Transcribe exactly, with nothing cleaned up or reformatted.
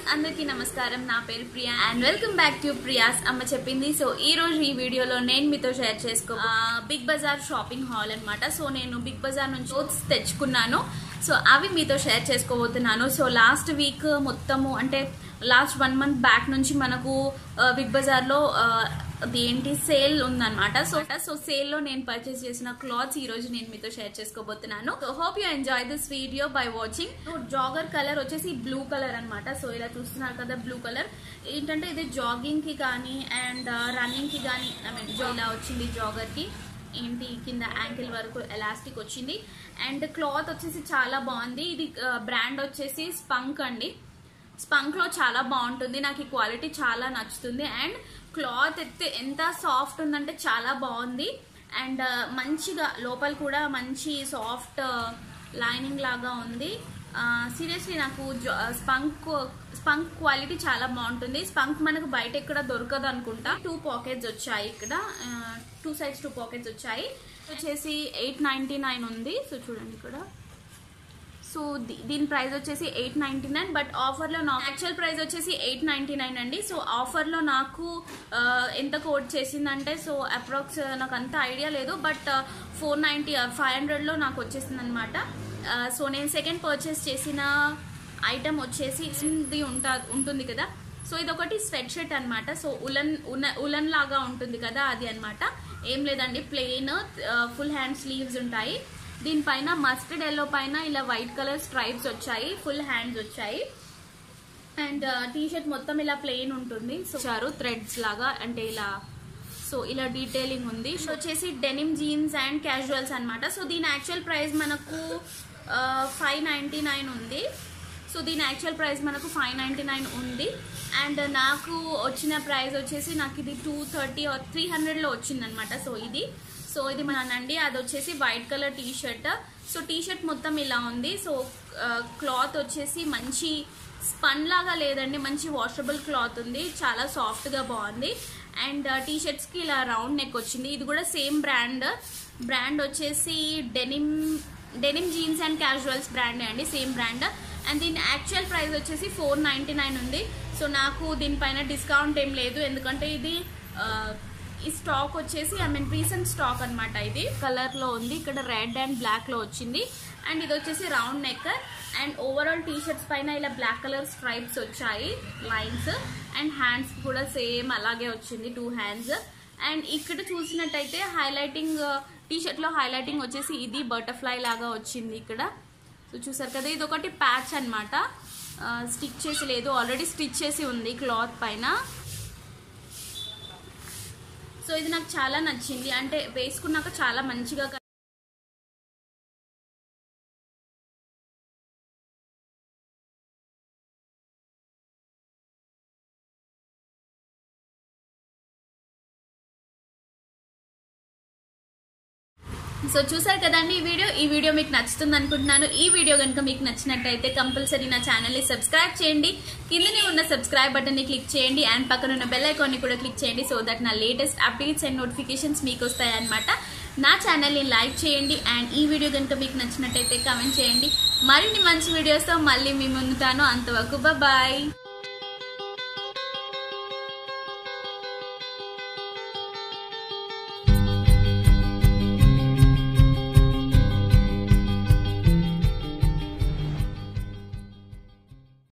అందరికీ నమస్కారం నా పేరు Priya and welcome back to Priya's అమ్మ చెప్పింది. సో ఈ రోజు ఈ వీడియోలో నేను మీతో షేర్ చేసుకో బిగ్ బజార్ షాపింగ్ హాల్ అన్నమాట. సో నేను బిగ్ బజార్ నుంచి క్లోత్స్ తెచ్చుకున్నాను. సో అవి మీతో షేర్ చేసుకోబోతున్నాను. సో లాస్ట్ వీక్ మొత్తము అంటే లాస్ట్ వన్ మంత్ బ్యాక్ నుంచి మనకు బిగ్ బజార్ లో అది ఏంటి సేల్ ఉందన్నమాట. సో సో సేల్ లో నేను పర్చేస్ చేసిన క్లాత్స్ ఈ రోజు నేను మీతో షేర్ చేసుకోబోతున్నాను. So hope you enjoy this video by watching. Jogger colour వచ్చేసి బ్లూ కలర్ అన్నమాట. సో ఇలా చూస్తున్నారు కదా బ్లూ కలర్. ఏంటంటే ఇది జాగింగ్ కి కానీ అండ్ రన్నింగ్ కి కానీ ఐ మీన్ ఇలా వచ్చింది. జాగర్ కి ఏంటి కింద యాంకిల్ వరకు ఎలాస్టిక్ వచ్చింది అండ్ క్లాత్ వచ్చేసి చాలా బాగుంది. ఇది బ్రాండ్ వచ్చేసి స్పంక్ అండి. స్పంక్ లో చాలా బాగుంటుంది. నాకు ఈ క్వాలిటీ చాలా నచ్చుతుంది అండ్ క్లాత్ అయితే ఎంత సాఫ్ట్ ఉందంటే చాలా బాగుంది అండ్ మంచిగా లోపల కూడా మంచి సాఫ్ట్ లైనింగ్ లాగా ఉంది. సీరియస్లీ నాకు స్పంక్ స్పంక్ క్వాలిటీ చాలా బాగుంటుంది. స్పంక్ మనకు బయట ఎక్కడ దొరకదు అనుకుంటా. టూ పాకెట్స్ వచ్చాయి ఇక్కడ, టూ సైడ్స్ టూ పాకెట్స్ వచ్చాయి. వచ్చేసి ఎయిట్ నైన్టీ నైన్ ఉంది. సో చూడండి ఇక్కడ. సో దీని ప్రైస్ వచ్చేసి ఎయిట్ నైన్టీ నైన్ బట్ ఆఫర్లో నాకు యాక్చువల్ ప్రైస్ వచ్చేసి ఎయిట్ నైన్టీ నైన్ అండి. సో ఆఫర్లో నాకు ఎంత కోడ్ చేసిందంటే సో అప్రాక్స్ నాకు అంత ఐడియా లేదు బట్ ఫోర్ నైంటీ ఫైవ్ హండ్రెడ్లో నాకు వచ్చేసింది అనమాట. సో నేను సెకండ్ పర్చేస్ చేసిన ఐటమ్ వచ్చేసి ఇది ఉంటా ఉంటుంది కదా. సో ఇది ఒకటి స్వెట్ షర్ట్ అనమాట. సో ఉలన్ ఉలన్ లాగా ఉంటుంది కదా అది అనమాట. ఏం లేదండి, ప్లెయిన్ ఫుల్ హ్యాండ్ స్లీవ్స్ ఉంటాయి. దీనిపైన మస్టర్డ్ ఎల్లో పైన ఇలా వైట్ కలర్ స్ట్రైప్స్ వచ్చాయి, ఫుల్ హ్యాండ్స్ వచ్చాయి అండ్ టీ షర్ట్ మొత్తం ఇలా ప్లెయిన్ ఉంటుంది. సో చారు థ్రెడ్స్ లాగా అంటే ఇలా. సో ఇలా డీటెయిలింగ్ ఉంది. సో వచ్చేసి డెనిమ్ జీన్స్ అండ్ క్యాజువల్స్ అనమాట. సో దీని యాక్చువల్ ప్రైస్ మనకు ఫైవ్ నైంటీ నైన్ ఉంది. సో దీని యాక్చువల్ ప్రైస్ మనకు ఫైవ్ నైంటీ నైన్ ఉంది అండ్ నాకు వచ్చిన ప్రైస్ వచ్చేసి నాకు ఇది టూ థర్టీ త్రీ హండ్రెడ్లో వచ్చింది అనమాట. సో ఇది సో ఇది మనండి అది వచ్చేసి white colour T shirt. So T shirt మొత్తం ఇలా ఉంది. సో క్లాత్ వచ్చేసి మంచి స్పన్ లాగా లేదండి, మంచి వాషబుల్ క్లాత్ ఉంది, చాలా సాఫ్ట్గా బాగుంది అండ్ టీ షర్ట్స్కి ఇలా రౌండ్ నెక్ వచ్చింది. ఇది కూడా సేమ్ బ్రాండ్ బ్రాండ్ వచ్చేసి denim denim jeans and casuals బ్రాండే అండి, సేమ్ బ్రాండ్ అండ్ దీని యాక్చువల్ ప్రైస్ వచ్చేసి ఫోర్ నైంటీ నైన్ ఉంది. సో నాకు దీనిపైన డిస్కౌంట్ ఏం లేదు ఎందుకంటే ఇది ఈ స్టాక్ వచ్చేసి ఐ మీన్ రీసెంట్ స్టాక్ అనమాట. ఇది కలర్ లో ఉంది, ఇక్కడ రెడ్ అండ్ బ్లాక్ లో వచ్చింది అండ్ ఇది వచ్చేసి round neck and overall T shirts పైన ఇలా బ్లాక్ కలర్ స్ట్రైప్స్ వచ్చాయి లైన్స్ అండ్ హ్యాండ్స్ కూడా సేమ్ అలాగే వచ్చింది, టూ హ్యాండ్స్ అండ్ ఇక్కడ చూసినట్టయితే హైలైటింగ్ టీ షర్ట్ లో హైలైటింగ్ వచ్చేసి ఇది బటర్ఫ్లై లాగా వచ్చింది ఇక్కడ. సో చూసారు కదా, ఇది ఒకటి ప్యాచ్ అనమాట, స్టిచ్ చేసి లేదు, ఆల్రెడీ స్టిచ్ చేసి ఉంది క్లాత్ పైన. సో ఇది నాకు చాలా నచ్చింది అంటే వేసుకున్నాక చాలా మంచిగా. సో చూసారు కదండి ఈ వీడియో ఈ వీడియో మీకు నచ్చుతుంది అనుకుంటున్నాను. ఈ వీడియో కనుక మీకు నచ్చినట్టయితే కంపల్సరీ నా ఛానల్ని సబ్స్క్రైబ్ చేయండి. కిందనే ఉన్న సబ్స్క్రైబ్ బటన్ని క్లిక్ చేయండి అండ్ పక్కన ఉన్న బెల్ ఐకాన్ని కూడా క్లిక్ చేయండి. సో దట్ నా లేటెస్ట్ అప్డేట్స్ అండ్ నోటిఫికేషన్స్ మీకు వస్తాయి అనమాట. నా ఛానల్ని లైక్ చేయండి అండ్ ఈ వీడియో కనుక మీకు నచ్చినట్టయితే కామెంట్ చేయండి. మరిన్ని మంచి వీడియోస్తో మళ్ళీ మీ ముందుతాను. అంతవరకు బాయ్.